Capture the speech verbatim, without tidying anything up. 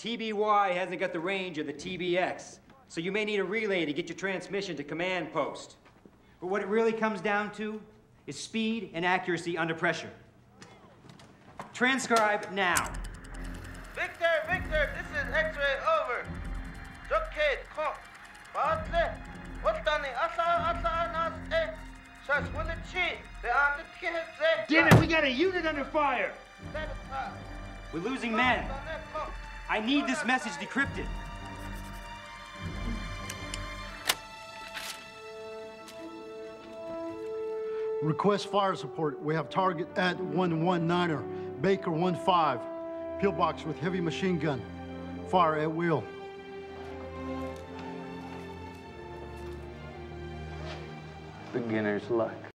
T B Y hasn't got the range of the T B X, so you may need a relay to get your transmission to command post. But what it really comes down to is speed and accuracy under pressure. Transcribe now. Victor, Victor, this is X-ray over. Jockey, come. Badle. What done? Asa, asa, nas, eh. Shas, will it cheat? The arm, the kid, Damn it, we got a unit under fire! We're losing men. I need this message decrypted. Request fire support. We have target at one one niner, Baker one five. Pillbox with heavy machine gun. Fire at will. Beginner's luck.